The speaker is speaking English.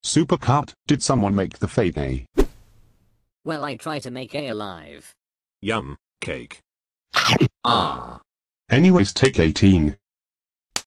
Supercut, did someone make the fake A? Well, I try to make A alive. Yum, cake. Anyways, take 18.